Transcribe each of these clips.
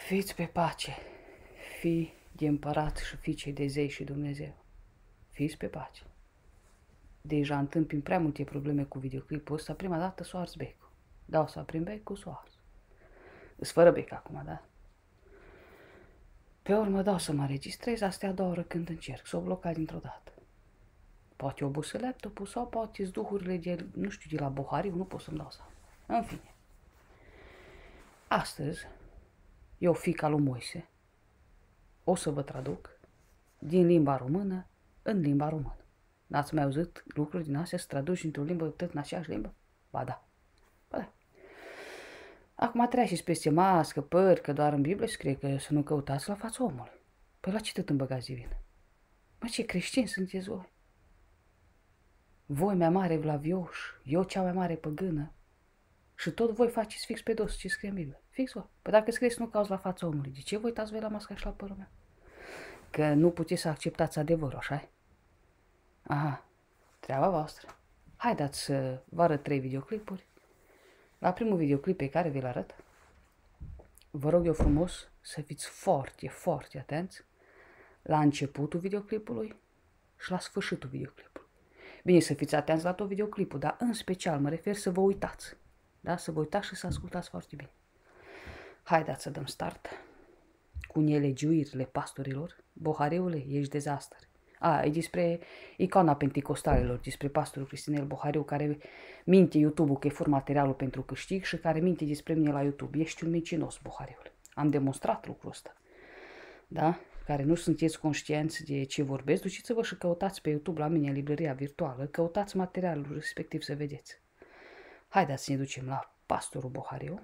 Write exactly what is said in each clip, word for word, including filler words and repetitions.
Fiți pe pace, fii de împărat și fiicei de zei și Dumnezeu. Fiți pe pace. Deja întâmpin prea multe probleme cu videoclipul ăsta, prima dată s-o ars becul. Dau să aprind becul, s-o ars. Îs fără bec acum, da? Pe urmă dau să mă înregistrez, astea a doua oră când încerc, s-o blocat dintr-o dată. Poate obusă laptopul sau poate-s duhurile de, nu știu, de la Bohariu, nu pot să-mi dau seama. În fine. Astăzi, eu, fiica lui Moise, o să vă traduc din limba română în limba română. N-ați mai auzit lucruri din astea să traduci într-o limbă tot în aceeași limbă? Ba da. Ba da. Acum treceți peste mască, păr, că doar în Biblie scrie că să nu căutați la fața omului. Păi la ce tot îmbăgați de vină? Mă, ce creștini sunteți voi? Voi mai mare vlavioși, eu cea mai mare păgână. Și tot voi faceți fix pe dos ce scrie în Biblie. Fix voi. Păi dacă scrieți să nu cauți la fața omului, de ce vă uitați voi la masca și la părul meu? Că nu puteți să acceptați adevărul, așa-i? Aha, treaba voastră. Haideți să vă arăt trei videoclipuri. La primul videoclip pe care vi-l arăt, vă rog eu frumos să fiți foarte, foarte atenți la începutul videoclipului și la sfârșitul videoclipului. Bine, să fiți atenți la tot videoclipul, dar în special mă refer să vă uitați. Da? Să vă uitați și să ascultați foarte bine. Haideți să dăm start cu nelegiuirile pastorilor. Bohariule, ești dezastru. A, e despre icoana penticostalilor, despre pastorul Cristinel Bohariu, care minte YouTube-ul că e fur materialul pentru câștig și care minte despre mine la YouTube. Ești un mincinos, Bohariule. Am demonstrat lucrul ăsta. Da? Care nu sunteți conștienți de ce vorbesc, duceți-vă și căutați pe YouTube la mine în librăria virtuală, căutați materialul respectiv să vedeți. Haideți să ne ducem la pastorul Bohariu.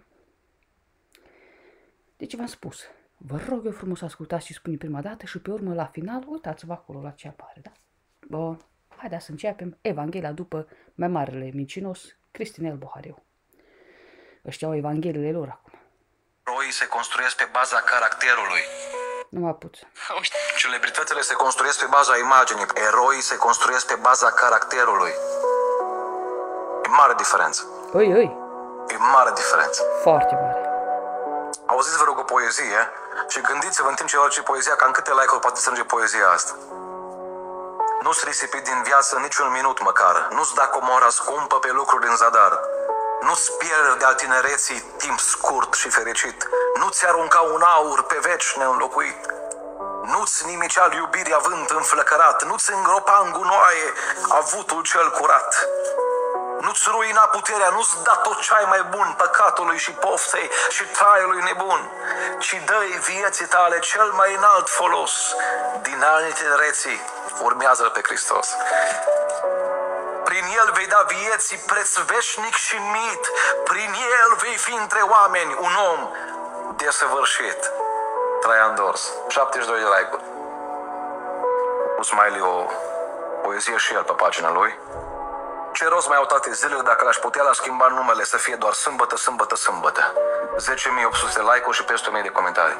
Deci v-am spus, vă rog eu frumos să ascultați ce spune prima dată și pe urmă la final uitați-vă acolo la ce apare, da? Bun, haideți să începem Evanghelia după mai marele mincinos, Cristinel Bohariu. Ăștia au Evangheliile lor acum. Eroii se construiesc pe baza caracterului. Nu mă apuț. Celebritățile se construiesc pe baza imaginii. Eroii se construiesc pe baza caracterului. E mare diferență. Oi, oi. E mare diferență. Foarte mare. Auziți, vă rog, o poezie și gândiți-vă în timp ce face poezia ca în câte like-uri poate strânge poezia asta. Nu-ți risipi din viață niciun minut măcar. Nu-ți da comora scumpă pe lucruri în zadar. Nu-ți pierde al tinereții timp scurt și fericit. Nu-ți arunca un aur pe veci neînlocuit. Nu-ți nimicea iubirea vânt înflăcărat. Nu-ți îngropa în gunoaie avutul cel curat. Nu-ți ruina puterea, nu-ți da tot ce ai mai bun păcatului și poftei și traiului nebun, ci dă-i vieții tale cel mai înalt folos. Din anii tinereții urmează-L pe Hristos. Prin El vei da vieții preț veșnic și mit. Prin El vei fi între oameni un om desăvârșit. Traian Dors, șaptezeci și doi de like-uri. Cu Smiley o poezie și el pe pagina lui. Ce rost mai au toate zilele dacă l-aș putea la schimba numele să fie doar sâmbătă, sâmbătă, sâmbătă. zece mii opt sute like-uri și peste o mie de comentarii.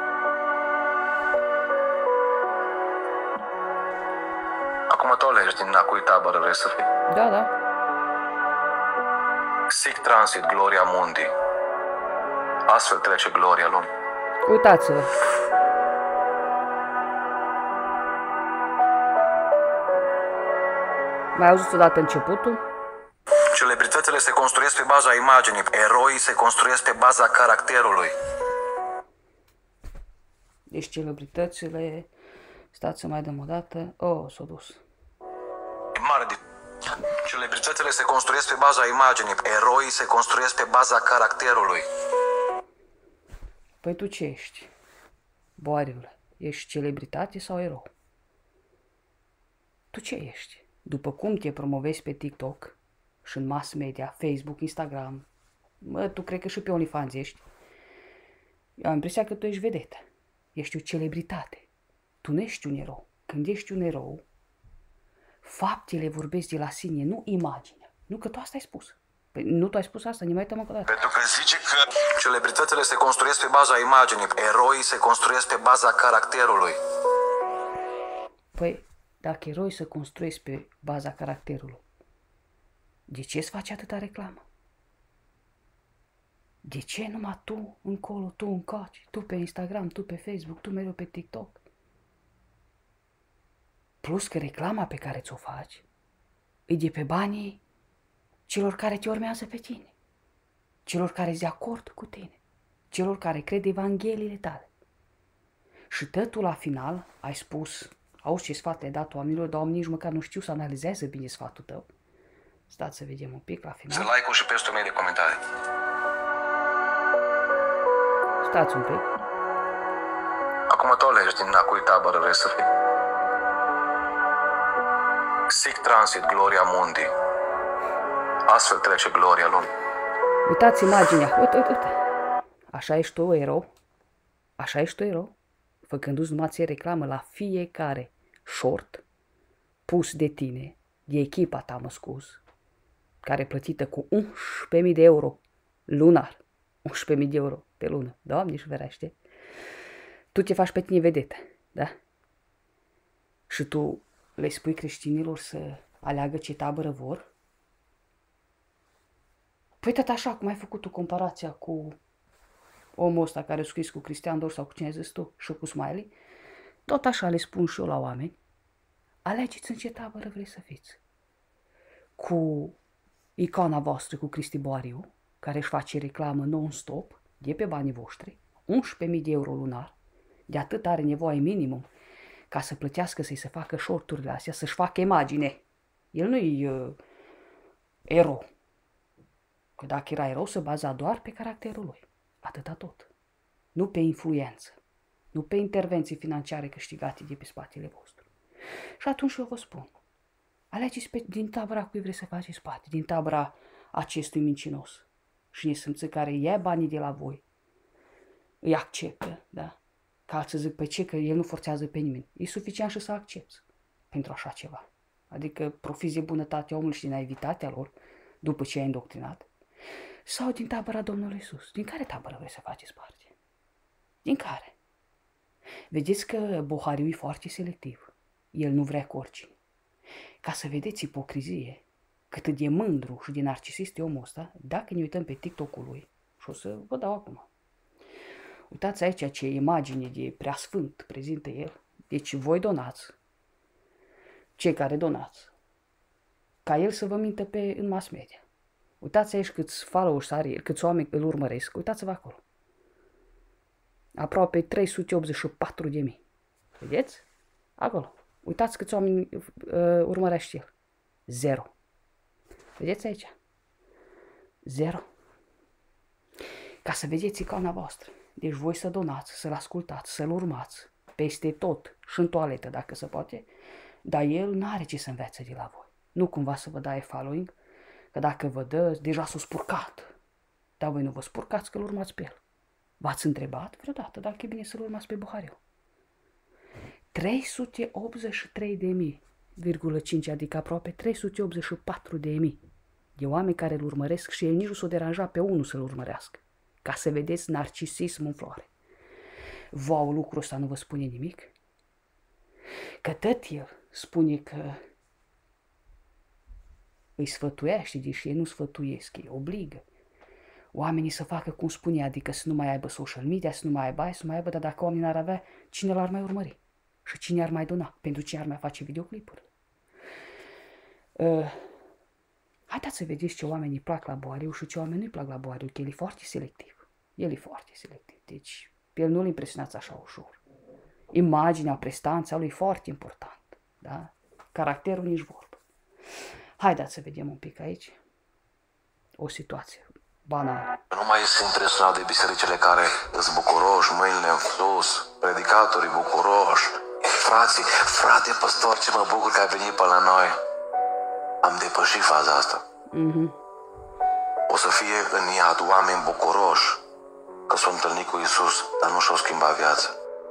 Acum tu alegi din a cui tabără vrei să fii. Da, da. Sic transit gloria mundi. Astfel trece gloria lumii. Uitați-vă. Mai auziți odată începutul? Celebritățile se construiesc pe baza imaginii. Eroii se construiesc pe baza caracterului. Deci celebritățile... Stați să mai dăm o dată. Oh, s-a dus. E mare de... Celebritățile se construiesc pe baza imaginii. Eroii se construiesc pe baza caracterului. Păi tu ce ești? Boariule, ești celebritate sau erou? Tu ce ești? După cum te promovezi pe TikTok și în mass media, Facebook, Instagram, mă, tu cred că și pe OnlyFans ești. Eu am impresia că tu ești vedetă. Ești o celebritate. Tu nu ești un erou. Când ești un erou, faptele vorbesc de la sine, nu imaginea. Nu că tu asta ai spus. Păi nu tu ai spus asta, ne mai uităm încă o dată. Pentru că zice că celebritățile se construiesc pe baza imaginii. Eroii se construiesc pe baza caracterului. Păi, dacă eroi se construiesc pe baza caracterului, de ce îți face atâta reclamă? De ce numai tu încolo, tu încoaci, tu pe Instagram, tu pe Facebook, tu mereu pe TikTok? Plus că reclama pe care ți-o faci e de pe banii celor care te urmează pe tine, celor care sunt de acord cu tine, celor care cred evangheliile tale. Și tu la final ai spus, auzi ce sfat le-ai dat oamenilor, dar oamenii nici măcar nu știu să analizeze bine sfatul tău. Stați să vedem un pic la final. Să like-ul și peste o mie de comentarii. Stați un pic. Acum tu alegi din a cui tabără vrei să fii. Sic transit gloria mundi. Astfel trece gloria lui. Uitați imaginea. Uite, uite, uite. Așa ești tu erou. Așa ești tu erou. Făcându-ți numai ție reclamă la fiecare short pus de tine, de echipa ta, mă scuz, care e plătită cu unsprezece mii de euro lunar. unsprezece mii de euro pe lună. Doamne și ferește. Tu te faci pe tine vedetă, da? Și tu le spui creștinilor să aleagă ce tabără vor? Păi tot așa cum ai făcut tu comparația cu omul ăsta care a scris cu Cristian Dor sau cu cine ai zis tu și cu Smiley, tot așa le spun și eu la oameni. Alegeți în ce tabără vrei să fiți. Cu icona voastră, cu Cristi Boariu, care își face reclamă non-stop, de pe banii voștri, unsprezece mii de euro lunar, de atât are nevoie minimum ca să plătească să-i se facă shorturile astea, să-și facă imagine. El nu-i uh, erou. Că dacă era erou, se baza doar pe caracterul lui. Atâta tot. Nu pe influență. Nu pe intervenții financiare câștigate de pe spatele vostru. Și atunci eu vă spun, alegeți pe, din tabăra cui vreți să faceți parte, din tabăra acestui mincinos și nesâmțit care ia banii de la voi, îi acceptă, da? Ca să zic pe ce, că el nu forțează pe nimeni. E suficient și să accepți pentru așa ceva. Adică profiți de bunătatea omului și din naivitatea lor, după ce ai îndoctrinat, sau din tabăra Domnului Iisus. Din care tabără vrei să faceți parte? Din care? Vedeți că Bohariu e foarte selectiv. El nu vrea cu oricine. Ca să vedeți ipocrizie, cât de mândru și de narcisist e omul ăsta, dacă ne uităm pe TikTok-ul lui, și o să vă dau acum. Uitați aici ce imagine de preasfânt prezintă el. Deci voi donați, cei care donați, ca el să vă mintă pe, în mass media. Uitați aici câți followers are el, câți oameni îl urmăresc. Uitați-vă acolo. Aproape trei sute optzeci și patru de mii. Vedeți? Acolo. Uitați câți oameni uh, urmărește el. Zero. Vedeți aici? Zero. Ca să vedeți icona voastră. Deci voi să donați, să-l ascultați, să-l urmați. Peste tot. Și în toaletă, dacă se poate. Dar el nu are ce să învețe de la voi. Nu cumva să vă dai following. Că dacă vă dă, deja s-a spurcat. Dar voi nu vă spurcați că-l urmați pe el. V-ați întrebat vreodată dacă e bine să-l urmați pe Bohariu? trei sute optzeci și trei de mii, virgulă cinci, adică aproape trei sute optzeci și patru de mii de oameni care îl urmăresc și el nici nu s-o deranja pe unul să-l urmărească. Ca să vedeți narcisism în floare. Vouă lucrul ăsta nu vă spune nimic? Că tot el spune că îi sfătuiește, deși ei nu sfătuiesc, ei obligă oamenii să facă cum spune, adică să nu mai aibă social media, să nu mai aibă aia, să nu mai aibă, dar dacă oamenii n-ar avea, cine l-ar mai urmări? Și cine ar mai dona? Pentru cine ar mai face videoclipuri? Uh, haideți să vedeți ce oameni îi plac la Boariu și ce oameni nu-i plac la Boariu, că el e foarte selectiv. El e foarte selectiv, deci pe el nu-l impresionați așa ușor. Imaginea, prestanța lui e foarte important, da? Caracterul nici vorbă. Haideți să vedem un pic aici o situație banală. Nu mai este impresionat de bisericile care îs bucuroși, mâinile în sus, predicatorii bucuroși, frații, frate păstor, ce mă bucur că ai venit pe la noi. Am depășit faza asta. Mm-hmm. O să fie în iad oameni bucuroși că s-au întâlnit cu Iisus, dar nu și-au schimbat viața.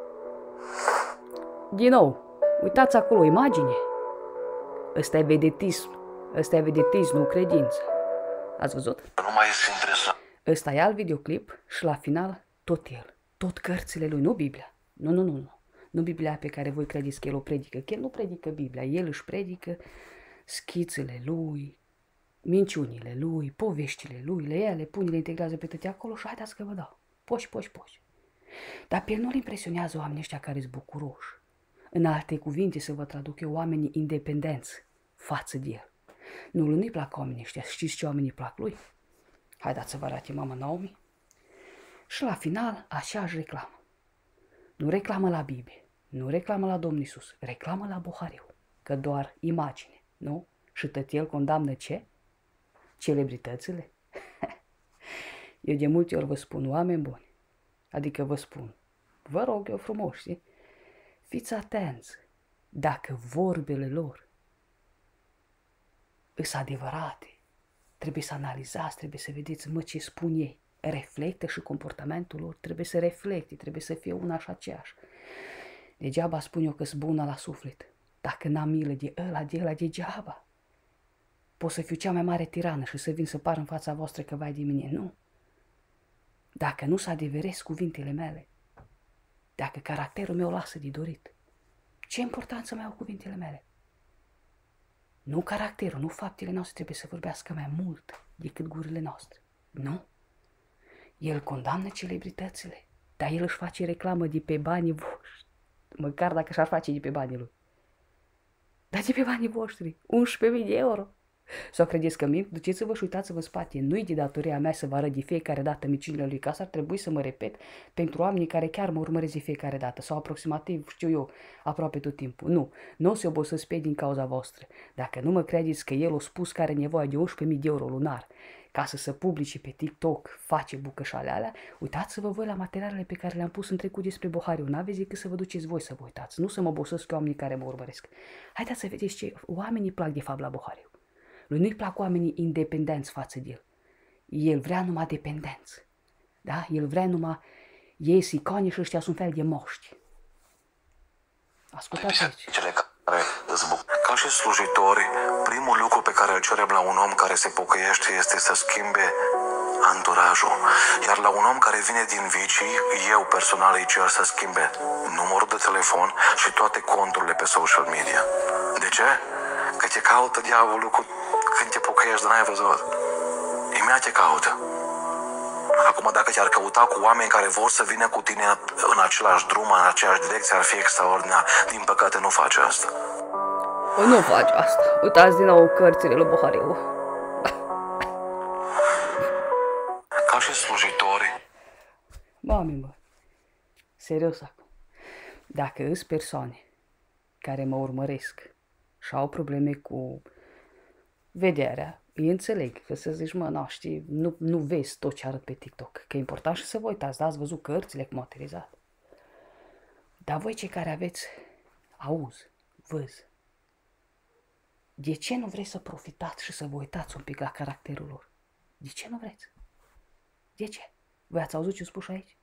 Din nou, uitați acolo imagine. Ăsta e vedetism. Ăsta e vedetism, nu credință. Ați văzut? Nu mai este interesant. Ăsta e alt videoclip și la final tot el. Tot cărțile lui, nu Biblia. Nu, nu, nu, nu. Nu Biblia pe care voi credeți că el o predică. Că el nu predică Biblia. El își predică schițele lui, minciunile lui, poveștile lui, le ia, le pune, le integrează pe toate acolo și haideți că vă dau. Poși, poși, poși. Dar pe el nu-l impresionează oamenii ăștia care sunt bucuroși. În alte cuvinte, să vă traduc eu, oamenii independenți față de el. Nu, nu-i plac oamenii ăștia. Știți ce oamenii plac lui? Haideți să vă arate mama Naomi. Și la final, așa își reclamă. Nu reclamă la Biblie, nu reclamă la Domnul Iisus, reclamă la Bohariu. Că doar imagine, nu? Și tot el condamnă ce? Celebritățile? Eu de multe ori vă spun, oameni buni, adică vă spun, vă rog eu frumos, știi? Fiți atenți, dacă vorbele lor îs adevărate, trebuie să analizați, trebuie să vedeți, mă, ce spun ei. Reflectă și comportamentul lor, trebuie să reflecte, trebuie să fie una și aceeași. Degeaba spun eu că sunt bună la suflet. Dacă n-am milă de ăla, de ăla, degeaba. Pot să fiu cea mai mare tirană și să vin să par în fața voastră că vai de mine. Nu. Dacă nu să adeveresc cuvintele mele, dacă caracterul meu lasă de dorit, ce importanță mai au cuvintele mele? Nu caracterul, nu faptele noastre trebuie să vorbească mai mult decât gurile noastre. Nu. El condamnă celebritățile, dar el își face reclamă de pe banii voștri, măcar dacă și-ar face de pe banii lui. Dar de pe banii voștri, unsprezece mii de euro. Sau credeți că mint? Duceți-vă și uitați-vă în spate. Nu-i de datoria mea să vă arăt de fiecare dată minciunile lui, ca să ar trebui să mă repet pentru oamenii care chiar mă urmăresc de fiecare dată, sau aproximativ, știu eu, aproape tot timpul. Nu, nu o să obosesc pe din cauza voastră. Dacă nu mă credeți că el a spus că are nevoie de unsprezece mii de euro lunar ca să se publice pe TikTok, face bucășale alea, uitați-vă voi la materialele pe care le-am pus în trecut despre Bohariu. N-aveți decât să vă duceți voi să vă uitați. Nu să mă obosesc ca oamenii care mă urmăresc. Haideți să vedeți ce oamenii plac de fapt la Bohariu. Lui nu-i plac oamenii independenți față de el. El vrea numai dependenți. Da? El vrea numai ei siconi și ăștia sunt fel de moști. Ascultați aici. Cele care îți buc- Ca și slujitori, primul lucru pe care îl cerem la un om care se pocăiește este să schimbe anturajul. Iar la un om care vine din vicii, eu personal îi cer să schimbe numărul de telefon și toate conturile pe social media. De ce? Că te caută diavolul cu... când te pocăiești, dar n-ai văzut. Imediat te caută. Acum, dacă te-ar căuta cu oameni care vor să vină cu tine în același drum, în aceeași direcție, ar fi extraordinar. Din păcate, nu face asta. Nu faci asta. Uitați din nou cărțile lui Bohariu. Ca și slujitori. Oameni, bă. Serios acum. Dacă îs persoane care mă urmăresc și au probleme cu vederea, îi înțeleg, că să zici, mă, nu, știi, nu, nu vezi tot ce arăt pe TikTok, că e important și să vă uitați, da, ați văzut cărțile cum au utilizat. Dar voi cei care aveți auz, văz, de ce nu vreți să profitați și să vă uitați un pic la caracterul lor? De ce nu vreți? De ce? Voi ați auzit ce spus aici?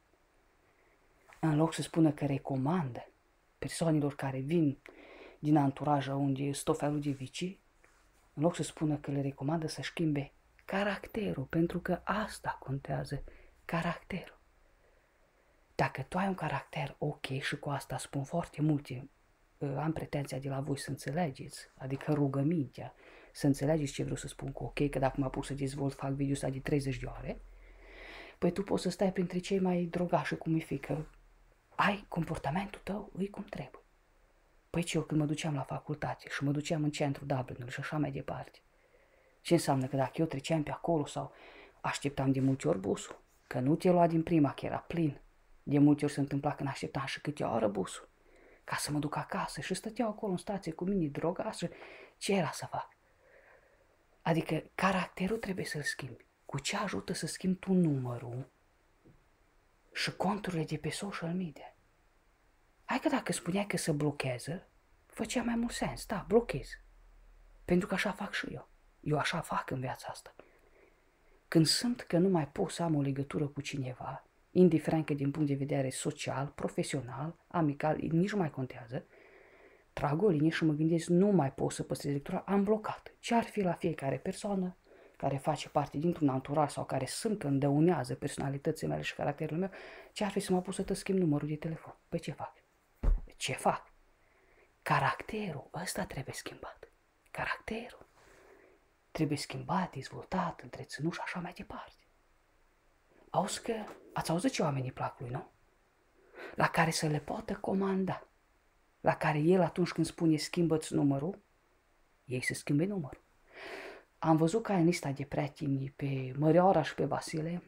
În loc să spună că recomandă persoanelor care vin din anturaja unde e tot felul de vicii, în loc să spună că le recomandă să schimbe caracterul, pentru că asta contează, caracterul. Dacă tu ai un caracter ok, și cu asta spun foarte multe, am pretenția de la voi să înțelegeți, adică rugămintea, să înțelegeți ce vreau să spun cu ok, că dacă mă apuc să dezvolt, fac video ăsta de treizeci de ore, păi tu poți să stai printre cei mai drogași cum e fi, că ai comportamentul tău, îi cum trebuie. Păi ce eu când mă duceam la facultate și mă duceam în centrul Dublinului și așa mai departe, ce înseamnă că dacă eu treceam pe acolo sau așteptam de multe ori busul, că nu te lua din prima, că era plin, de multe ori se întâmpla când așteptam și câte o oră busul, ca să mă duc acasă și stăteau acolo în stație cu mine drogați și ce era să fac? Adică caracterul trebuie să-l schimbi. Cu ce ajută să schimbi tu numărul și conturile de pe social media? Hai că dacă spuneai că se blochează, făcea mai mult sens, da, blochez. Pentru că așa fac și eu. Eu așa fac în viața asta. Când simt că nu mai pot să am o legătură cu cineva, indiferent că din punct de vedere social, profesional, amical, nici nu mai contează, trag o linie și mă gândesc, nu mai pot să păstrez legătura, am blocat. Ce ar fi la fiecare persoană care face parte dintr-un anturaj sau care simt că îndăunează personalitățile mele și caracterul meu, ce ar fi să mă apuc să schimb numărul de telefon? Păi ce fac? Ce fac? Caracterul ăsta trebuie schimbat. Caracterul. trebuie schimbat, dezvoltat, întreținut și așa mai departe. Auzi că, ați auzit ce oamenii plac lui, nu? La care să le poată comanda. La care el atunci când spune schimbă-ți numărul, ei să schimbe numărul. Am văzut ca în lista de prieteni pe Mărioara și pe Vasile.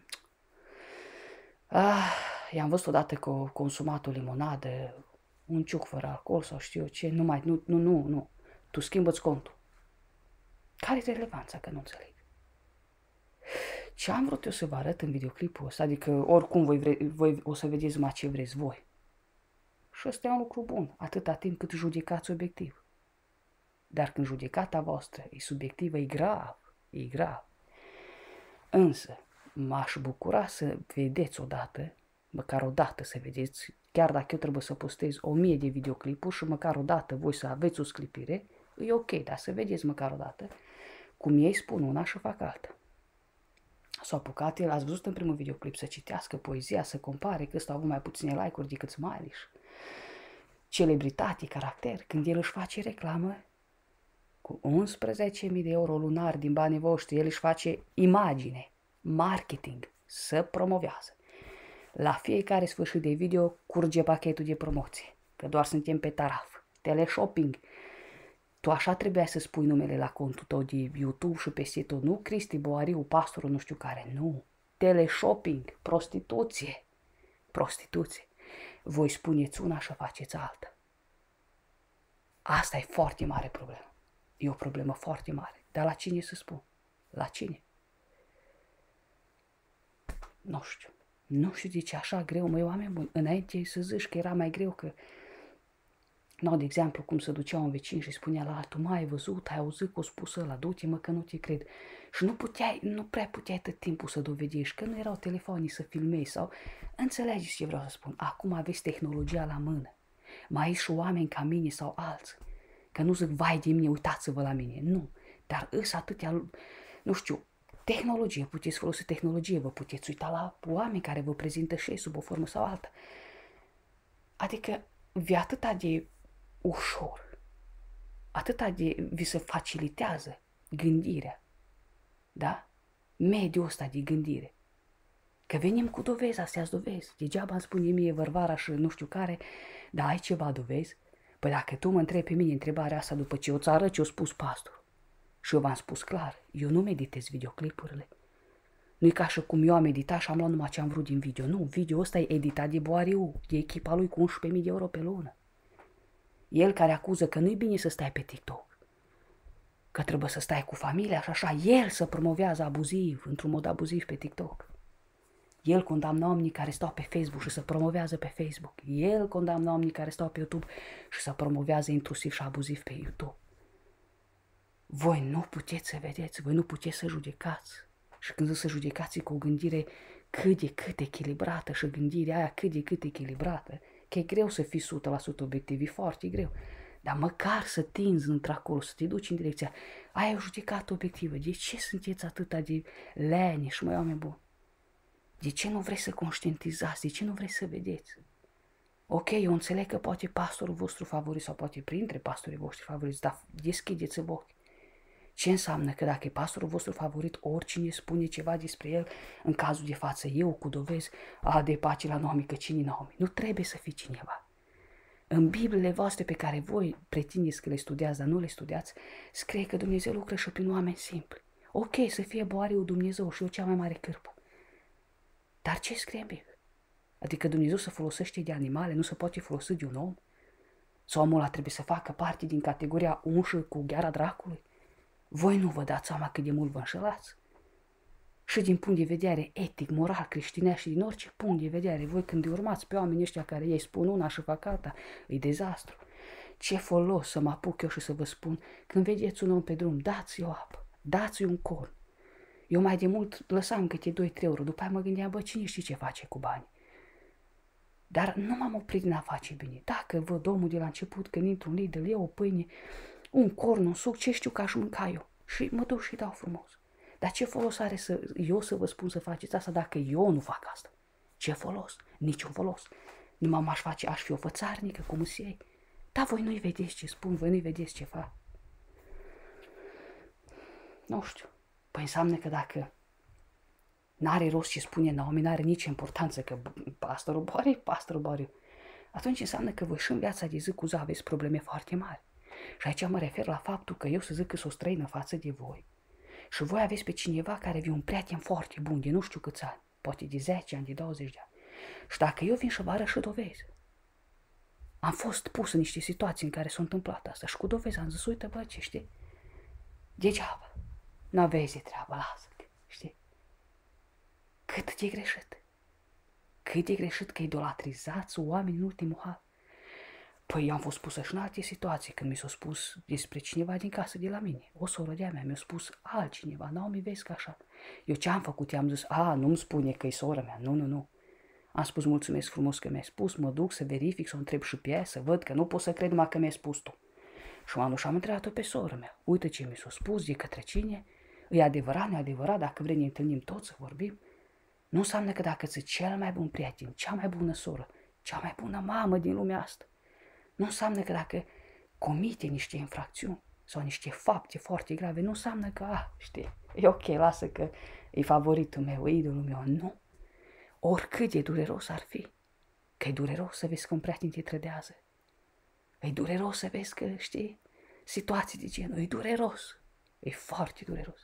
Ah, i-am văzut odată că au consumat o limonadă, un ciuc fără alcool sau știu eu ce. Nu mai, nu, nu, nu, nu. Tu schimbă-ți contul. Care-i relevanța, că nu înțeleg? Ce am vrut eu să vă arăt în videoclipul ăsta, adică oricum voi, vre, voi o să vedeți mai ce vreți voi. Și ăsta e un lucru bun, atâta timp cât judecați obiectiv. Dar când judecata voastră e subiectivă, e grav, e grav. Însă, m-aș bucura să vedeți odată, măcar odată să vedeți, chiar dacă eu trebuie să postez o mie de videoclipuri și măcar odată voi să aveți o sclipire, e ok, dar să vedeți măcar odată cum ei spun una și fac alta. S-a apucat el, ați văzut în primul videoclip, să citească poezia, să compare că ăsta a avut mai puține like-uri decât Smiley. Celebritate, caracter, când el își face reclamă cu unsprezece mii de euro lunar din banii voștri, el își face imagine, marketing, să promovează. La fiecare sfârșit de video curge pachetul de promoție, că doar suntem pe taraf, teleshopping. Tu așa trebuia să spui numele la contul tău de YouTube și peste tot, nu Cristi Boariu, pastorul nu știu care, nu. Teleshopping, prostituție, prostituție. Voi spuneți una și faceți alta. Asta e foarte mare problemă. E o problemă foarte mare. Dar la cine să spun? La cine? Nu știu. Nu știu de ce așa greu, măi, oameni buni. Înainte să zici că era mai greu, că no, de exemplu, cum se ducea un vecin și spunea la altul, mai ai văzut, ai auzit că o spus ăla, du-te mă că nu te cred. Și nu puteai, nu prea puteai tot timpul să dovedești, că nu erau telefonii să filmezi sau... Înțelegeți ce vreau să spun? Acum aveți tehnologia la mână. Mai ai și oameni ca mine sau alții. Că nu zic, vai de mine, uitați-vă la mine. Nu. Dar îs atâtea, nu știu, tehnologie, puteți folosi tehnologie, vă puteți uita la oameni care vă prezintă și sub o formă sau alta. Adică, vi atâta de ușor, atâta de vi se facilitează gândirea, da? Mediul ăsta de gândire. Că venim cu dovezi, astea dovezi. Degeaba îmi spune mie Vărvara și nu știu care, dar ai ceva dovezi? Păi dacă tu mă întrebi pe mine întrebarea asta după ce o țară ce-o spus pastorul și eu v-am spus clar, eu nu meditez videoclipurile. Nu-i ca și cum eu am meditat și am luat numai ce am vrut din video. Nu, video ăsta e editat de Boariu, de echipa lui cu unsprezece mii de euro pe lună. El care acuză că nu-i bine să stai pe TikTok, că trebuie să stai cu familia și așa, el să promovează abuziv, într-un mod abuziv pe TikTok. El condamnă oamenii care stau pe Facebook și se promovează pe Facebook. El condamnă oamenii care stau pe YouTube și se promovează intrusiv și abuziv pe YouTube. Voi nu puteți să vedeți, voi nu puteți să judecați. Și când zic să judecați cu o gândire cât de cât echilibrată și gândirea aia cât de cât echilibrată, că e greu să fii o sută la sută obiectiv, e foarte greu. Dar măcar să tinzi într-acolo, să te duci în direcția aia, o judecată obiectivă. De ce sunteți atâta de leneși, măi, oameni buni? De ce nu vreți să conștientizați? De ce nu vreți să vedeți? Ok, eu înțeleg că poate pastorul vostru favorit sau poate printre pastorii voștri favoriți, dar deschideți-vă ochi. Ce înseamnă că dacă e pastorul vostru favorit, oricine spune ceva despre el, în cazul de față eu cu dovezi, a de pace la Naomi, că cine Naomi? Nu trebuie să fii cineva. În Bibliile voastre pe care voi pretindeți că le studiați, dar nu le studiați, scrie că Dumnezeu lucră și prin oameni simpli. Ok, să fie Boariu Dumnezeu și eu cea mai mare cârpă. Dar ce scrie în Biblie? Adică Dumnezeu se folosește de animale, nu se poate folosi de un om? Sau omul ăla trebuie să facă parte din categoria unșă cu gheara dracului? Voi nu vă dați seama cât de mult vă înșelați? Și din punct de vedere etic, moral, creștinea și din orice punct de vedere, voi când îi urmați pe oamenii ăștia care ei spun una și fac alta, e dezastru. Ce folos să mă apuc eu și să vă spun, când vedeți un om pe drum, dați-i o apă, dați-i un corn. Eu mai de mult lăsam câte doi trei euro, după aia mă gândeam, bă, cine știe ce face cu bani? Dar nu m-am oprit din a face bine. Dacă văd omul de la început, când intru în Lidl, iau o pâine, un corn, un suc, ce știu că aș mânca eu. Și mă duc și dau frumos. Dar ce folos are să, eu să vă spun să faceți asta dacă eu nu fac asta? Ce folos? Niciun folos. Numai m-aș face, aș fi o fățarnică, cum îți iei. Dar voi nu-i vedeți ce spun, voi nu-i vedeți ce fac. Nu știu. Păi înseamnă că dacă n-are rost ce spune Naomi, n-are nici importanță că pastorul Boriu, pastorul Boriu, atunci înseamnă că voi și în viața de zi cu zi aveți probleme foarte mari. Și aici mă refer la faptul că eu să zic că sunt străină față de voi și voi aveți pe cineva care e un prieten foarte bun, de nu știu câți ani, poate de zece ani, de douăzeci de ani. Și dacă eu vin și vă arăt și dovezi, am fost pus în niște situații în care s-a întâmplat asta și cu dovezi am zis, uite bă, ce știi, degeaba, n-aveți de treabă, lasă, știi? Cât de greșit, cât de greșit că idolatrizați oamenii în ultimul har. Păi eu am fost pusă și în alte situații, când mi s-a spus despre cineva din casă de la mine. O soră de-a mea mi-a spus altcineva, Naomi, vezi că așa. Eu ce am făcut? I-am zis, a, nu-mi spune că e sora mea, nu, nu, nu. Am spus, mulțumesc frumos că mi-ai spus, mă duc să verific, să o întreb și pe ea, să văd că nu pot să cred numai că mi-ai spus tu. Și m-am dus și am întrebat-o pe sora mea. Uite ce mi s-a spus, de către cine, e adevărat, nu e adevărat, dacă vrei ne întâlnim toți să vorbim. Nu înseamnă că dacă ți cel mai bun prieten, cea mai bună soră, cea mai bună mamă din lumea asta, nu înseamnă că dacă comite niște infracțiuni sau niște fapte foarte grave, nu înseamnă că, ah, știi, e ok, lasă că e favoritul meu, e idolul meu. Nu. Oricât de dureros ar fi, că e dureros să vezi că un prieten te trădează. E dureros să vezi că, știi, situații de genul, e dureros. E foarte dureros.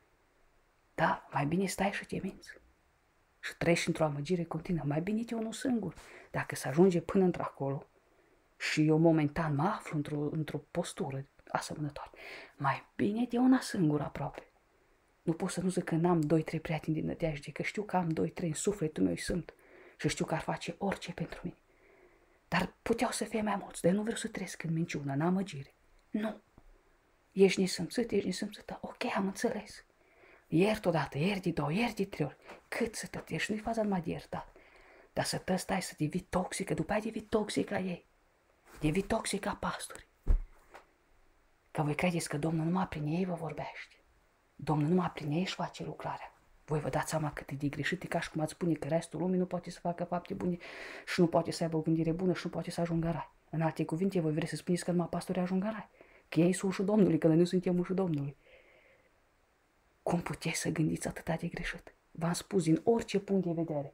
Da, mai bine stai și te minți. Și treci într-o amăgire continuă. Mai bine te unul singur. Dacă se ajunge până într-acolo și eu momentan mă aflu într-o, într-o postură asemănătoare, mai bine te una singură aproape. Nu pot să nu zic că n-am doi, trei prieteni din nădejde, că știu că am doi, trei în sufletul meu sunt și știu că ar face orice pentru mine. Dar puteau să fie mai mulți, de nu vreau să trăiesc în minciună, în amăgire. Nu. Ești nesimțit, ești nesimțită. Ok, am înțeles. Iert odată, iert de două, iert de trei ori. Cât să tătești, nu-i faza numai de iertat. Dar să te stai să devii toxică, după aia devii toxică ca ei. Devii toxică ca pastori. Că voi credeți că Domnul numai prin ei vă vorbește. Domnul numai prin ei își face lucrarea. Voi vă dați seama cât e de greșit, e ca și cum ați spune că restul lumii nu poate să facă fapte bune și nu poate să aibă o gândire bună și nu poate să ajungă în rai. În alte cuvinte, voi vreți să spuneți că numai pastorii ajung în rai. Că ei sunt ușul Domnului, că noi nu suntem ușul Domnului. Cum puteți să gândiți atâta de greșit? V-am spus din orice punct de vedere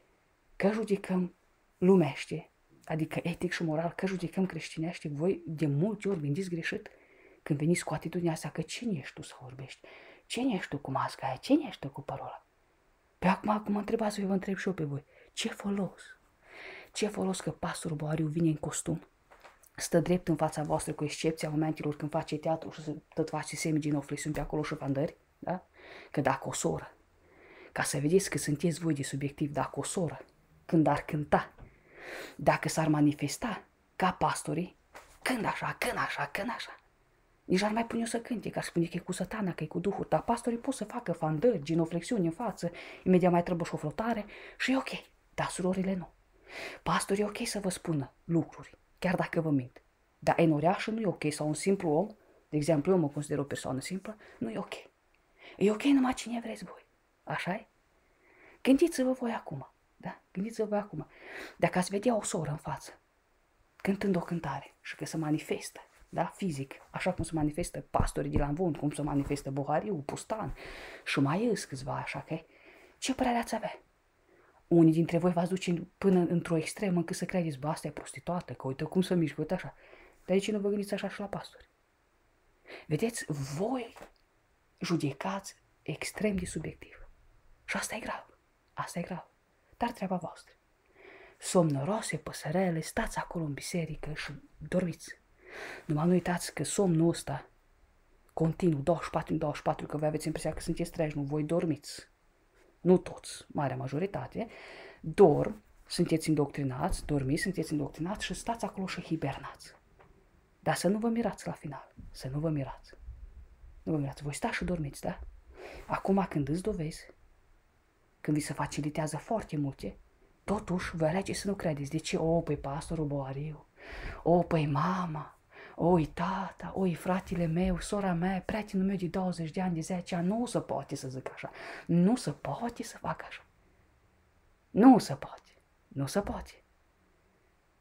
că judecăm lumește, adică etic și moral, că judecăm creștinește, voi de multe ori gândiți greșit când veniți cu atitudinea asta că cine ești tu să vorbești? Cine ești tu cu masca aia? Cine ești tu cu parola? Pe acum, acum mă întrebați, eu vă întreb și eu pe voi. Ce folos? Ce folos că pastorul Boriu vine în costum, stă drept în fața voastră, cu excepția momentelor când face teatru și tot face semigenoflexiuni pe acolo și vandări, da? Că dacă o soră, ca să vedeți că sunteți voi de subiectiv, dacă o soră, când ar cânta, dacă s-ar manifesta ca pastorii, când așa, când așa, când așa, nici ar mai pune eu să cânte, că ar spune că e cu satana, că e cu duhul, dar pastorii pot să facă fandări, genoflexiuni în față, imediat mai trebuie și o flotare și e ok, dar surorile nu. Pastorii e ok să vă spună lucruri, chiar dacă vă mint, dar în orașă nu e ok, sau un simplu om, de exemplu eu mă consider o persoană simplă, nu e ok. E ok numai cine vreți voi, așa-i? Gândiți-vă voi acum, da? Gândiți-vă voi acum, dacă ați vedea o soră în față, cântând o cântare și că se manifestă, da, fizic, așa cum se manifestă pastorii de la Învon, cum se manifestă Bohariu, Pustan și mai îs câțiva, așa că ce părere ați avea? Unii dintre voi v-ați duce până într-o extremă încât să credeți, bă, asta e prostituată, că uite cum să mișcă, uite așa. Dar de ce nu vă gândiți așa și la pastori? Vedeți, voi judecați extrem de subiectiv. Și asta e grav, asta e grav, dar treaba voastră. Somnoroase, păsărele, stați acolo în biserică și dormiți. Numai nu uitați că somnul ăsta continuu, douăzeci și patru în douăzeci și patru, că voi aveți impresia că sunteți treji, nu, voi dormiți. Nu toți, marea majoritate, dorm, sunteți indoctrinați, dormiți, sunteți indoctrinați și stați acolo și hibernați. Dar să nu vă mirați la final, să nu vă mirați. Nu vă mirați, voi stați și dormiți, da? Acum când îți dovezi, când vi se facilitează foarte multe, totuși vă alege să nu credeți. De ce? O, păi pastorul Boariu, o, păi mama, oi tata, oi fratele meu, sora mea, prietenul meu de douăzeci de ani, de zece ani, nu se poate să zic așa. Nu se poate să fac așa. Nu se poate. Nu se poate.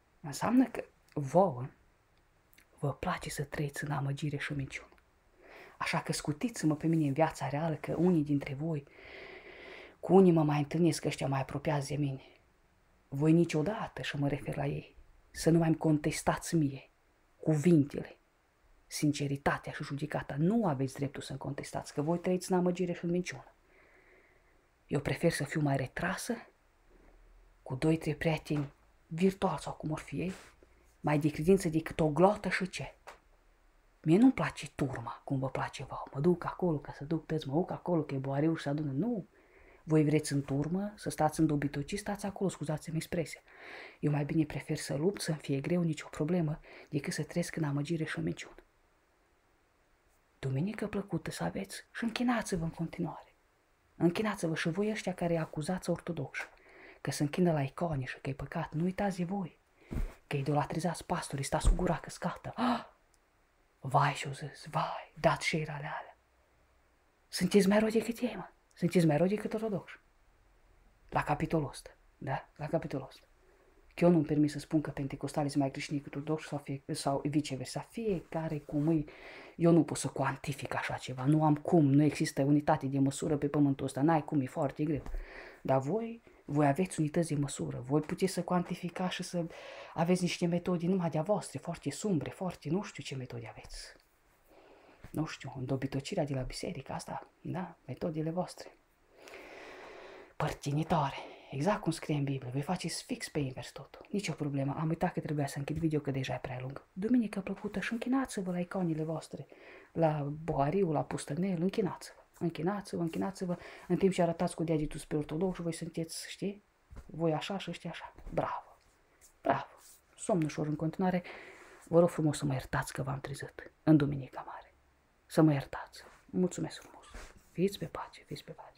Înseamnă că vouă vă place să trăiți în amăgire și minciună. Așa că scutiți-mă pe mine în viața reală că unii dintre voi, cu unii mă mai întâlnesc că ăștia mai apropiați de mine. Voi niciodată, și mă refer la ei, să nu mai-mi contestați mie cuvintele, sinceritatea și judecata. Nu aveți dreptul să-mi contestați, că voi trăiți în amăgire și în minciună. Eu prefer să fiu mai retrasă, cu doi, trei prieteni virtuali sau cum or fi ei, mai de credință decât o gloată și ce. Mie nu-mi place turma, cum vă place vouă. Mă duc acolo ca să duc tăți, mă duc acolo că e boariu și să adună. Nu! Voi vreți în turmă, să stați în dobitocii, stați acolo, scuzați-mi expresia. Eu mai bine prefer să lupt, să-mi fie greu, nicio problemă, decât să trăiesc în amăgire și în minciună. Duminică plăcută să aveți și închinați-vă în continuare. Închinați-vă și voi ăștia care acuzați ortodoxi, că se închină la icoane și că e păcat. Nu uitați de voi, că idolatrizați pastorii, stați cu gura căscată. Ah! Vai, și-o zis, vai, dați șeirale alea. Sunteți mai rău decât ei, mă. Sunteți mai rău decât ortodoxi. La capitolul ăsta, da? La capitolul ăsta. Că eu nu-mi permis să spun că pentecostalii sunt mai creștini decât ortodoxi sau, fie, sau viceversa. Fiecare cum îi... Eu nu pot să cuantific așa ceva. Nu am cum, nu există unitate de măsură pe pământul ăsta. N-ai cum, e foarte greu. Dar voi, voi aveți unități de măsură. Voi puteți să cuantifica și să aveți niște metode numai de-a voastre, foarte sumbre, foarte... Nu știu ce metode aveți. Nu știu, îndobitocirea de la biserică, asta, da, metodele voastre. Părtinitoare, exact cum scrie în Biblie, voi faceți fix pe invers totul. Nici o problemă, am uitat că trebuia să închid video, că deja e prea lung. Duminică plăcută și închinați-vă la iconile voastre, la bohariu, la pustănel, închinați-vă. Închinați-vă, închinați-vă, în timp ce arătați cu degetul spre ortodox, voi sunteți, știi, voi așa și ăștia așa. Bravo, bravo, somn ușor în continuare, vă rog frumos să mă iertați că v-am trezit în Duminica Mare. Să mă iertați. Mulțumesc frumos. Fiți pe pace, fiți pe pace.